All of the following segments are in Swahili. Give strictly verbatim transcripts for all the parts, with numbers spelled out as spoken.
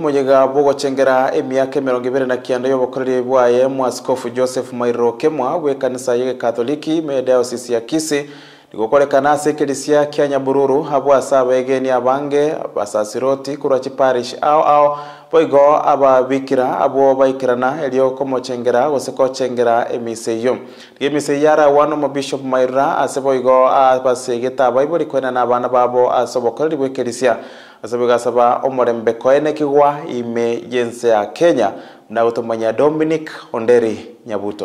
Mujega bogo chengera emyaka mirongo ibiri na kianda y'obukoreri bwaye Mwaskofu Joseph Mairura kemwa w'ekanisa y'e Katoliki me diocese ya Kisii nigukorekana asekelisia kya Nyabururu habwa asaba egeni abange abasasiroti kurwa parish ao ao boigo ababikira abo baikirana elio komo chengera goseko chengera emiseyo emise yara wano mo Bishop Mairura aseboigo abasegeta baibori kwena nabana babo asobokoreri bw'ekelisia asabiga saba omorembe koene kigwa ime yense ya Kenya na utomanya Dominic Onderi Nyabuto.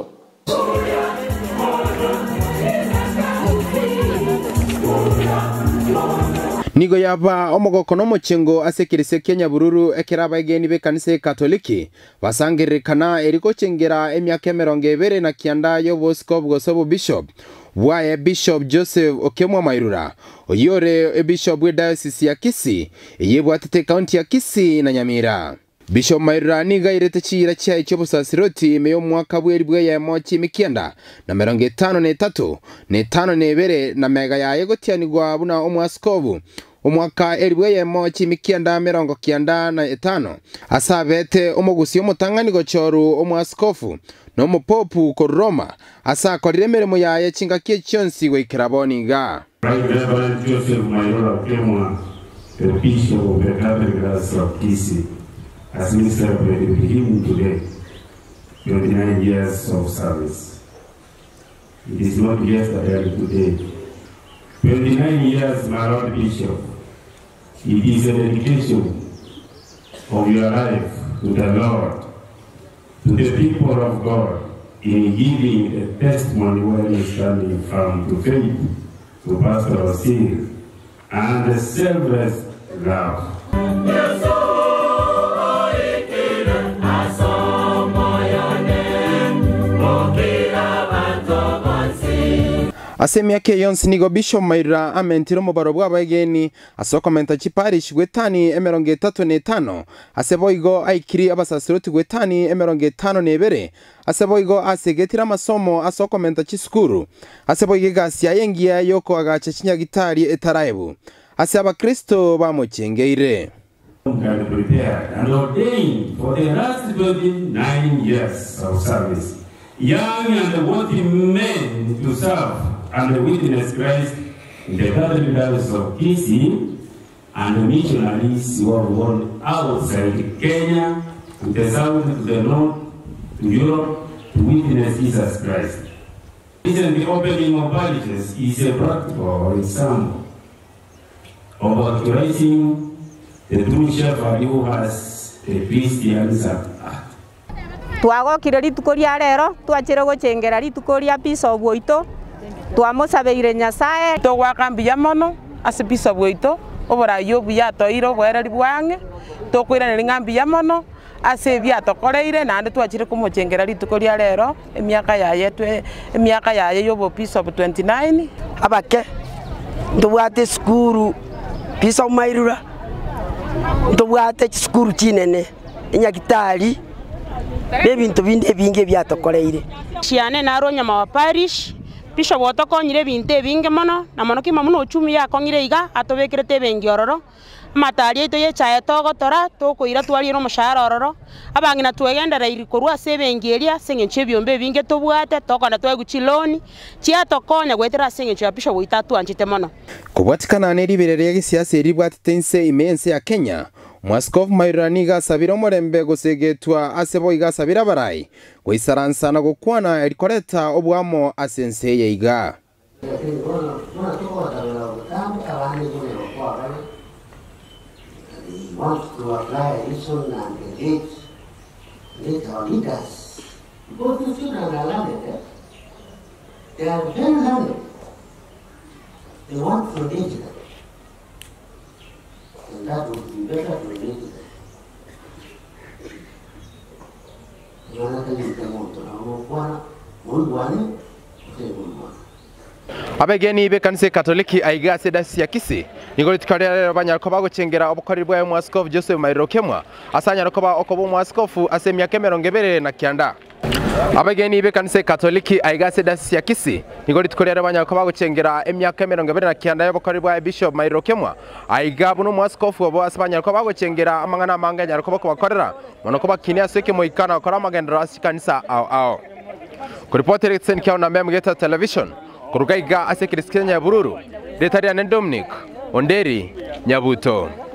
Nigo yaba omogokono mochengo asekirise Kenya bururu ekeraba egeni be kanise Katoliki basangirekana eriko chengera emyaka mirongo ibiri na kianda yo bosko bwosobo Bishop Wae Bishop Joseph Okemwa Mairura oyore e Bishop we diocese ya Kisii yebwatete county ya Kisii na Nyamira. Bishop Mairura niga irete chira cha ichobo sasiroti meyo mwaka bweri bwe ya mochi mikienda na mirongo itano na itatu na itano na ibiri na mega ya yegotianigwa buna omwaskovu omwaka eribwe ya mochi mikienda mirongo kianda na itano asabete omogusi omutangani gochoru omwaskofu no mupopu ko Roma asa korire meremo ya yachinga kie chonsi we kiraboniga. Right Reverend Joseph Mairura Kemwa, the Bishop of the Catholic of Kisii, as we celebrate with him today, twenty-nine years of service. It is not yesterday or today. twenty-nine years, my Lord Bishop. It is a dedication of your life to the Lord, to the people of God, in giving a testimony where you standing firm to faith, to pastoral zeal, and a selfless love. Asemi yake yonsi nigo Bishop Mairura amentiro mubaro bwaba egeni asokomenta chiparish gwetani emerongo itatu na itano aseboigo aikiri abasasiroti gwetani emerongo itano na ibiri aseboigo asegetira masomo asokomenta chiskuru aseboige gasi yengia yoko agacha chinyagitari etaraibu asaba Kristo bamuchengeire God prepared and ordained for the last twenty-nine years of service, young and worthy men to serve and witness Christ in the Catholic Diocese of Kisii, and missionaries who are born outside Kenya, to the south, to the north, to Europe, to witness Jesus Christ. Even the opening of parishes is a practical example of authorizing the true shepherd who has a Christian's heart. Twagokire rituko ria rero twachire gochengera rituko ria Bishop Woito twamusabeire Nyasaye togwakambia mono ase Bishop Woito obora yo buya toiro bwereri bwange tokwira ni ngambia mono ase bya tokoreire nande twachire kumuchengera rituko ria rero emyaka yaye twe emyaka yaye yo Bishop twenty-nine abake ndubwate skuru Bishop Mairura ndubwate skuru chinene enyagitari bebintu binde binge byatokoreire ciane naro nyama wa parish Bishop otokonyire binte binge mono na mono kima muno uchumi yakongire iga atobekirete bengiororo matari ito ye chaye togotora tokoira twari no mushahara ororo abangina twegendera irikorwa sebengeria sengenche byombe binge tobwate tokona tweguchiloni chia tokonya gwetera sengenche ya Bishop Woitatu anjite mono kubwatikana neribere ya gisiasa eribwatitense imense ya Kenya. Mwaskofu Mairura niga sabira omorembe gosegetwa asebo iga sabira barai goisaransa na gokwana erikoreta obwamo asense yeiga and that would be better to read it. abegeni be kanise Katoliki aiga sedasi ya Kisii nigori tukarera banyarko bagochengera obukoriri bwa Mwaskofu Joseph Mairura Kemwa asanya rokoba okobo Mwaskofu asemya mirongo ibiri na kianda abageni be kanisa Katoliki aigase dasi ya Kisii nigo ritukorera abanyako bagucengera emyaka mirongo ibiri na kenda y'abakori bwa Bishop Mairura kemwa aiga buno mwaskofu abo asabanyako bagucengera amangana amanga nyarako bakorera mono ko bakinia seke moikana kora magendera asikanisa ao ao kuripoti Rixen Kiao na Memgeta Television kurugaiga asekirisikia Nyabururu Retaria Dominic Onderi Nyabuto.